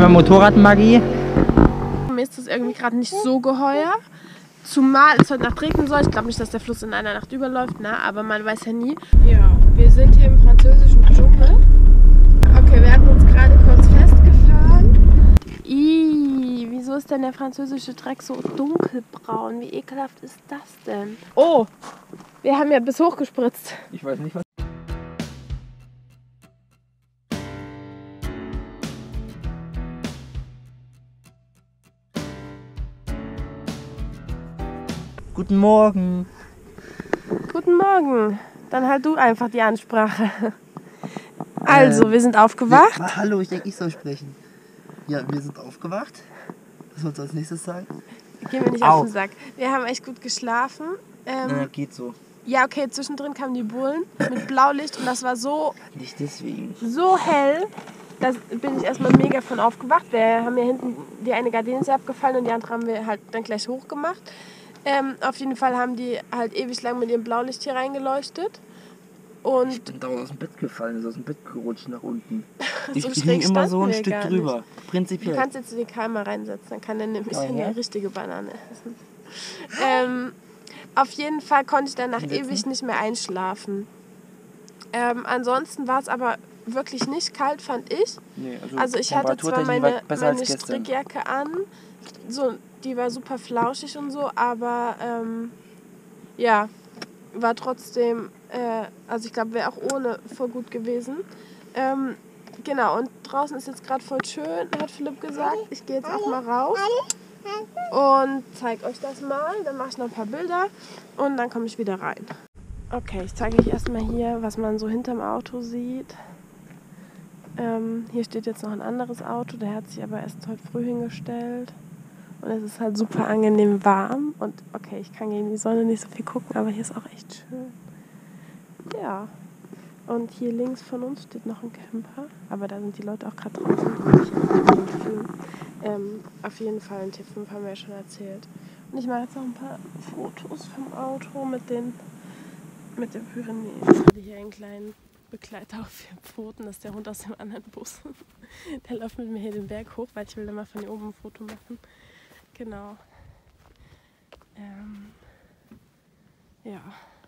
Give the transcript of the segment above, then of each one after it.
Einmal Motorradmagie. Mir ist das irgendwie gerade nicht so geheuer. Zumal es heute Nacht regnen soll. Ich glaube nicht, dass der Fluss in einer Nacht überläuft, ne? Aber man weiß ja nie. Ja, wir sind hier im französischen Dschungel. Okay, wir hatten uns gerade kurz festgefahren. Wieso ist denn der französische Dreck so dunkelbraun? Wie ekelhaft ist das denn? Oh, wir haben ja bis hoch gespritzt. Ich weiß nicht, was. Guten Morgen. Guten Morgen. Dann halt du einfach die Ansprache. Also, wir sind aufgewacht. Hallo, ich denke, ich soll sprechen. Ja, wir sind aufgewacht. Was sollst du als nächstes sagen? Gehen wir nicht auf den Sack. Wir haben echt gut geschlafen. Geht so. Ja, okay, zwischendrin kamen die Bullen mit Blaulicht und das war so, Nicht deswegen. so hell. Da bin ich erstmal mega von aufgewacht. Wir haben ja hinten, die eine Gardine ist ja abgefallen und die andere haben wir halt dann gleich hochgemacht. Auf jeden Fall haben die halt ewig lang mit ihrem Blaulicht hier reingeleuchtet. Und Ich bin dauernd aus dem Bett gefallen, ist aus dem Bett gerutscht nach unten. so Ich bin schräg immer so ein standen wir Stück gar drüber. nicht. Du Prinzipiell. kannst jetzt die Kamera reinsetzen, dann kann er nämlich eine richtige Banane essen. Auf jeden Fall konnte ich dann nach ewig nicht mehr einschlafen. Ansonsten war es aber wirklich nicht kalt, fand ich. Nee, Also ich hatte zwar meine als gestern. Strickjacke an, so, die war super flauschig und so, aber ja, war trotzdem, also ich glaube, wäre auch ohne voll gut gewesen. Genau, und draußen ist jetzt gerade voll schön, hat Philipp gesagt. Ich gehe jetzt auch mal raus und zeige euch das mal. Dann mache ich noch ein paar Bilder und dann komme ich wieder rein. Okay, ich zeige euch erstmal hier, was man so hinterm Auto sieht. Hier steht jetzt noch ein anderes Auto, der hat sich aber erst heute früh hingestellt. Und es ist halt super angenehm warm. Und okay, ich kann gegen die Sonne nicht so viel gucken, aber hier ist auch echt schön. Ja. Und hier links von uns steht noch ein Camper. Aber da sind die Leute auch gerade draußen. Auf jeden Fall ein T5 haben wir ja schon erzählt. Und ich mache jetzt noch ein paar Fotos vom Auto mit den Pyrenäen. Ich habe hier einen kleinen Begleiter auf 4 Pfoten. Das ist der Hund aus dem anderen Bus. Der läuft mit mir hier den Berg hoch, weil ich will dann mal von hier oben ein Foto machen. Genau. Ja.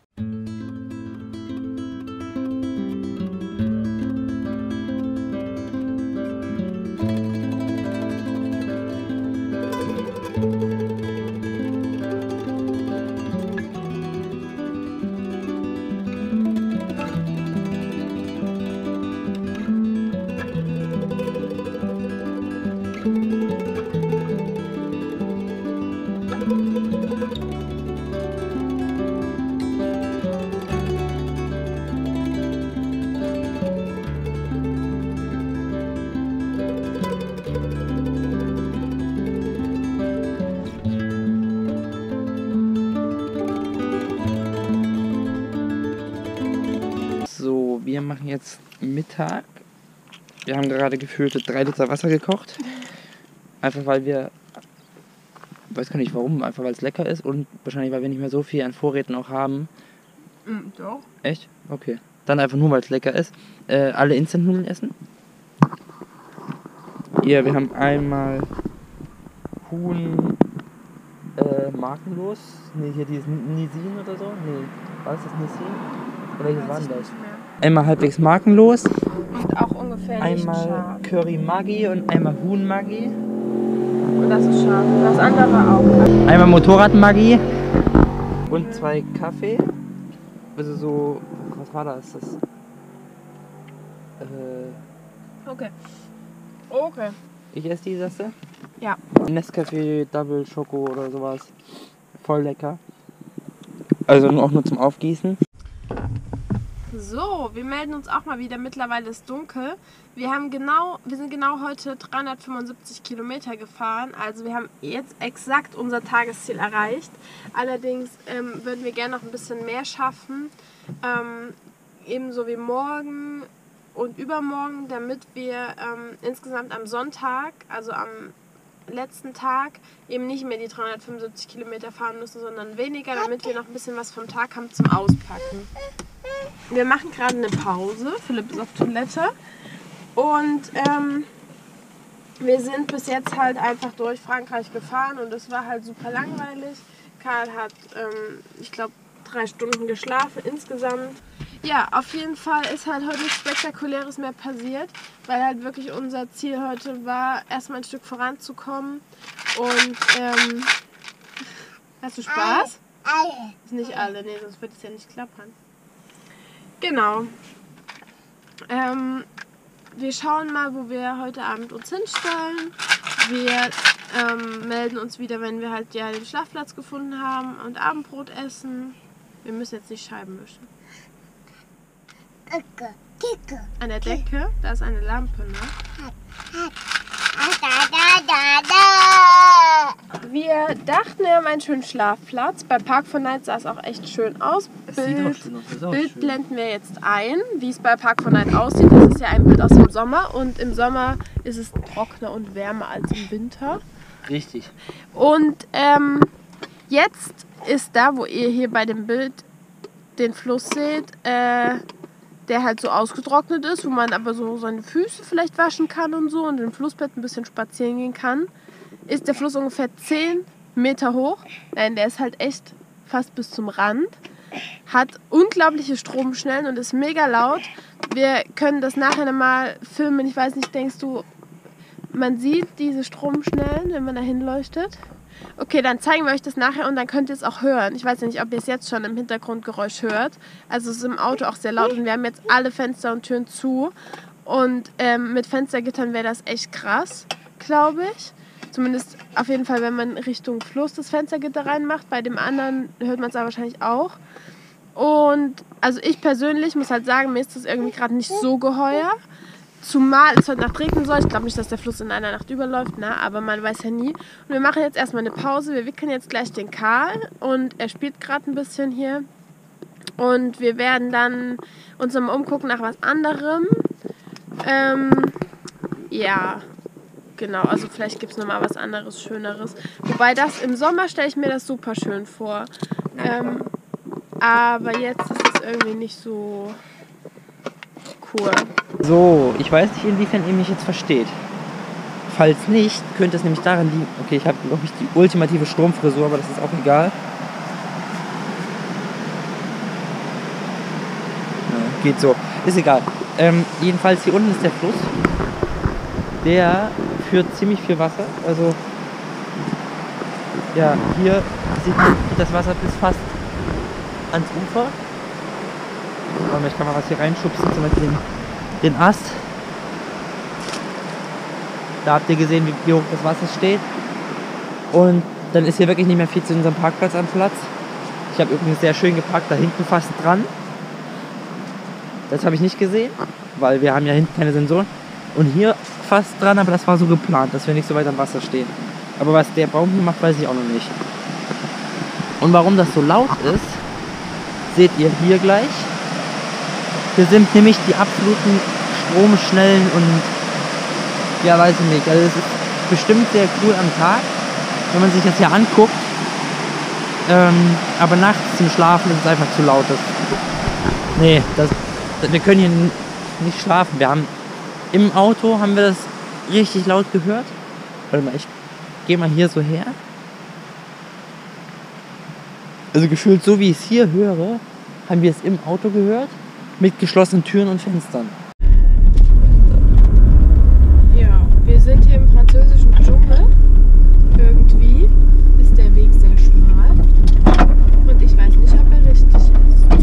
So, wir machen jetzt Mittag. Wir haben gerade gefühlte 3 Liter Wasser gekocht. Einfach weil wir, weiß gar nicht warum, einfach weil es lecker ist und wahrscheinlich weil wir nicht mehr so viel an Vorräten auch haben. Doch. Echt? Okay. Dann einfach nur, weil es lecker ist. Alle Instant-Nudeln essen. Ja, wir haben einmal Huhn markenlos. Ne, hier dieses Nisin oder so. Ne, war das Nisin? Oder welches war denn das? Einmal halbwegs markenlos. Und auch ungefähr nicht Einmal scharf. Curry Maggi und einmal Huhn Maggi. Und das ist scharf. Und das andere war auch. Einmal Motorrad Maggi. Und 2 Kaffee. Also so, was war das? Okay. Okay. Ich esse die, sagst du? Ja. Nescafé Double Schoko oder sowas. Voll lecker. Also auch nur zum Aufgießen. So, wir melden uns auch mal wieder. Mittlerweile ist dunkel. Wir sind genau heute 375 Kilometer gefahren. Also wir haben jetzt exakt unser Tagesziel erreicht. Allerdings würden wir gerne noch ein bisschen mehr schaffen. Ebenso wie morgen und übermorgen, damit wir insgesamt am Sonntag, also am letzten Tag, eben nicht mehr die 375 Kilometer fahren müssen, sondern weniger, damit wir noch ein bisschen was vom Tag haben zum Auspacken. Wir machen gerade eine Pause. Philipp ist auf Toilette. Und wir sind bis jetzt halt einfach durch Frankreich gefahren und es war halt super langweilig. Karl hat, ich glaube, 3 Stunden geschlafen insgesamt. Ja, auf jeden Fall ist halt heute nichts Spektakuläres mehr passiert, weil halt wirklich unser Ziel heute war, erstmal ein Stück voranzukommen. Und, hast du Spaß? Alle. Ist nicht alle, nee, sonst wird es ja nicht klappern. Genau. Wir schauen mal, wo wir heute Abend uns hinstellen. Wir melden uns wieder, wenn wir halt ja den Schlafplatz gefunden haben und Abendbrot essen. Wir müssen jetzt nicht Scheiben wischen. Kicke. An der Decke, da ist eine Lampe, ne? Wir dachten, wir haben einen schönen Schlafplatz. Bei Park for Night sah es auch echt schön aus. Bild blenden wir jetzt ein, wie es bei Park for Night aussieht. Das ist ja ein Bild aus dem Sommer und im Sommer ist es trockener und wärmer als im Winter. Richtig. Und jetzt ist da, wo ihr hier bei dem Bild den Fluss seht, der halt so ausgetrocknet ist, wo man aber so seine Füße vielleicht waschen kann und so und im Flussbett ein bisschen spazieren gehen kann, ist der Fluss ungefähr 10 Meter hoch. Nein, der ist halt echt fast bis zum Rand. Hat unglaubliche Stromschnellen und ist mega laut. Wir können das nachher mal filmen. Ich weiß nicht, denkst du, man sieht diese Stromschnellen, wenn man da hinleuchtet? Okay, dann zeigen wir euch das nachher und dann könnt ihr es auch hören. Ich weiß ja nicht, ob ihr es jetzt schon im Hintergrundgeräusch hört. Also es ist im Auto auch sehr laut und wir haben jetzt alle Fenster und Türen zu. Und mit Fenstergittern wäre das echt krass, glaube ich. Zumindest auf jeden Fall, wenn man Richtung Fluss das Fenstergitter reinmacht. Bei dem anderen hört man es aber wahrscheinlich auch. Und also ich persönlich muss halt sagen, mir ist das irgendwie gerade nicht so geheuer. Zumal es heute Nacht regnen soll. Ich glaube nicht, dass der Fluss in einer Nacht überläuft, ne? Aber man weiß ja nie. Und wir machen jetzt erstmal eine Pause. Wir wickeln jetzt gleich den Karl und er spielt gerade ein bisschen hier. Und wir werden dann uns nochmal umgucken nach was anderem. Ja, genau. Also vielleicht gibt es nochmal was anderes, Schöneres. Wobei das im Sommer stelle ich mir das super schön vor. Aber jetzt ist es irgendwie nicht so cool. So, ich weiß nicht, inwiefern ihr mich jetzt versteht. Falls nicht, könnte es nämlich daran liegen... Okay, ich habe, glaube ich, die ultimative Stromfrisur, aber das ist auch egal. Ja, geht so. Ist egal. Jedenfalls, hier unten ist der Fluss. Der führt ziemlich viel Wasser. Also, ja, hier sieht man, geht das Wasser bis fast ans Ufer. Ich kann mal was hier reinschubsen, zum Beispiel den Ast. Da habt ihr gesehen, wie hoch das Wasser steht. Und dann ist hier wirklich nicht mehr viel zu unserem Parkplatz am Platz. Ich habe übrigens sehr schön geparkt, da hinten fast dran. Das habe ich nicht gesehen, weil wir haben ja hinten keine Sensoren. Und hier fast dran, aber das war so geplant, dass wir nicht so weit am Wasser stehen. Aber was der Baum hier macht, weiß ich auch noch nicht. Und warum das so laut ist, seht ihr hier gleich. Hier sind nämlich die absoluten Stromschnellen und ja, weiß ich nicht. Also es ist bestimmt sehr cool am Tag, wenn man sich das hier anguckt. Aber nachts zum Schlafen ist es einfach zu laut. Wir können hier nicht schlafen. Wir haben im Auto haben wir das richtig laut gehört. Warte mal, ich gehe mal hier so her. Also gefühlt so wie ich es hier höre, haben wir es im Auto gehört. Mit geschlossenen Türen und Fenstern. Ja, wir sind hier im französischen Dschungel. Irgendwie ist der Weg sehr schmal. Und ich weiß nicht, ob er richtig ist.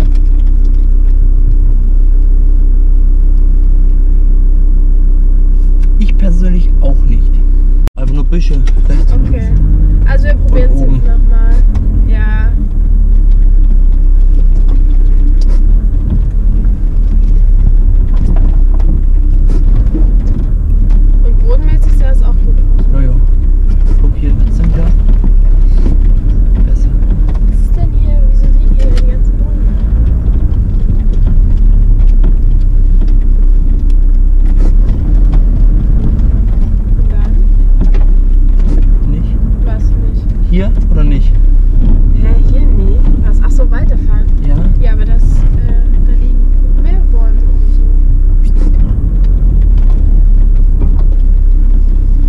Ich persönlich auch nicht. Einfach nur Büsche. Okay, also wir probieren es jetzt nochmal. Ja. Hier oder nicht? Hä, hier? Nee. Was? Ach so, weiterfahren? Ja. Ja, aber das, da liegen noch mehr Bäume und so.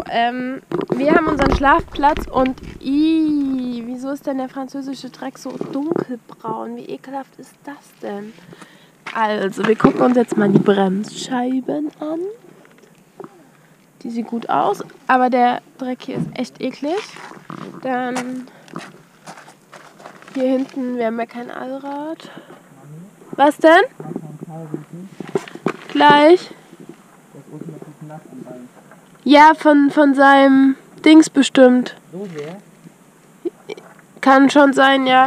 wir haben unseren Schlafplatz und wieso ist denn der französische Dreck so dunkelbraun? Wie ekelhaft ist das denn? Also, wir gucken uns jetzt mal die Bremsscheiben an. Die sieht gut aus, aber der Dreck hier ist echt eklig. Dann hier hinten, wir haben ja kein Allrad. Was denn? Gleich. Ja, von seinem Dings bestimmt. So sehr? Kann schon sein, ja.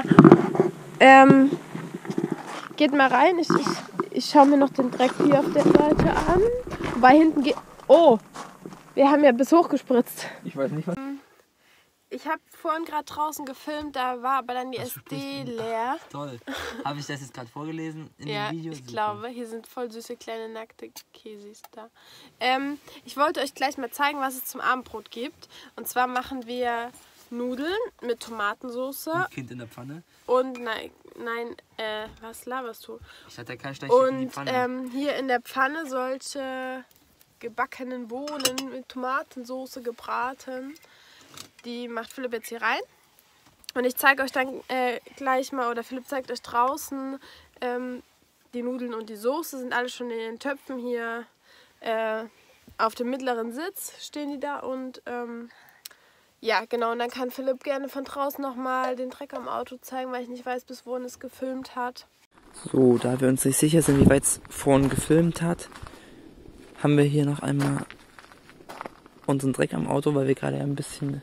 Geht mal rein. Ich schaue mir noch den Dreck hier auf der Seite an. Wobei hinten geht... Oh, wir haben ja bis hoch gespritzt. Ich weiß nicht, was... Ich habe vorhin gerade draußen gefilmt, da war aber dann die Was SD sprichst du? leer. Toll. Habe ich das jetzt gerade vorgelesen in Ja, dem Video? ich Super. glaube, hier sind voll süße kleine nackte Käsis da. Ich wollte euch gleich mal zeigen, was es zum Abendbrot gibt. Und zwar machen wir Nudeln mit Tomatensauce Und Kind in der Pfanne. und was laberst du? Ich hatte kein Steinchen in die Und Pfanne. hier in der Pfanne solche gebackenen Bohnen mit Tomatensauce gebraten. Die macht Philipp jetzt hier rein. Und ich zeige euch dann gleich mal, oder Philipp zeigt euch draußen, die Nudeln und die Soße sind alle schon in den Töpfen hier auf dem mittleren Sitz stehen die da. Und ja, genau, und dann kann Philipp gerne von draußen nochmal den Dreck am Auto zeigen, weil ich nicht weiß, bis wohin es gefilmt hat. So, da wir uns nicht sicher sind, wie weit es vorhin gefilmt hat, haben wir hier noch einmal unseren Dreck am Auto, weil wir gerade ein bisschen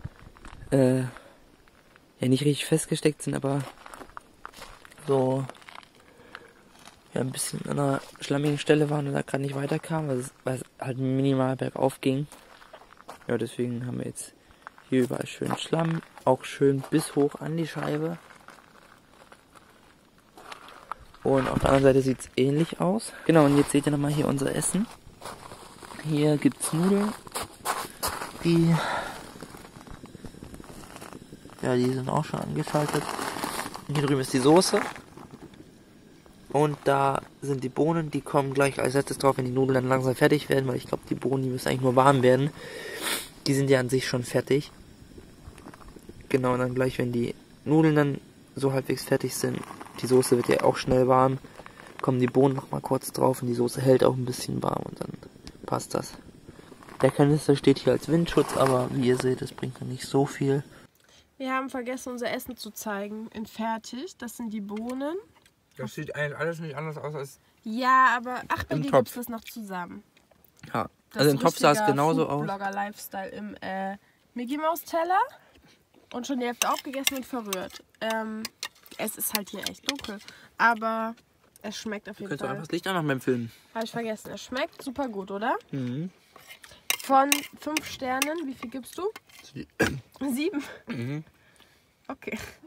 ja nicht richtig festgesteckt sind, aber so ja ein bisschen an einer schlammigen Stelle waren und da gerade nicht weiterkam, weil es halt minimal bergauf ging. Ja, deswegen haben wir jetzt hier überall schön Schlamm, auch schön bis hoch an die Scheibe. Und auf der anderen Seite sieht es ähnlich aus. Genau, und jetzt seht ihr nochmal hier unser Essen. Hier gibt es Nudeln. Die sind auch schon angeschaltet. Hier drüben ist die Soße. Und da sind die Bohnen, die kommen gleich als letztes drauf, wenn die Nudeln dann langsam fertig werden, weil ich glaube, die Bohnen, die müssen eigentlich nur warm werden. Die sind ja an sich schon fertig. Genau, und dann gleich, wenn die Nudeln dann so halbwegs fertig sind, die Soße wird ja auch schnell warm, kommen die Bohnen noch mal kurz drauf und die Soße hält auch ein bisschen warm und dann passt das. Der Kanister steht hier als Windschutz, aber wie ihr seht, das bringt dann nicht so viel. Wir haben vergessen, unser Essen zu zeigen in fertig. Das sind die Bohnen. Das sieht eigentlich alles nicht anders aus als... Ja, aber ach, bei Im dir Topf. gibt's das noch zusammen. Ja, Das also ist im Topf sah es richtiger genauso aus. Foodblogger-Lifestyle im Mickey Maus Teller und schon die Hälfte aufgegessen und verrührt. Es ist halt hier echt dunkel, aber es schmeckt auf jeden Könntest du Fall. einfach das Licht anmachen beim Filmen? Habe ich vergessen. Es schmeckt super gut, oder? Mhm. Von 5 Sternen, wie viel gibst du? 7. Mhm. Okay.